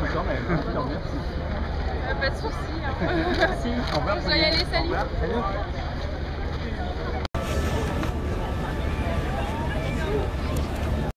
quand même. Merci. Pas de soucis. Hein. Merci. Au revoir. Je dois y aller, salut. Salut.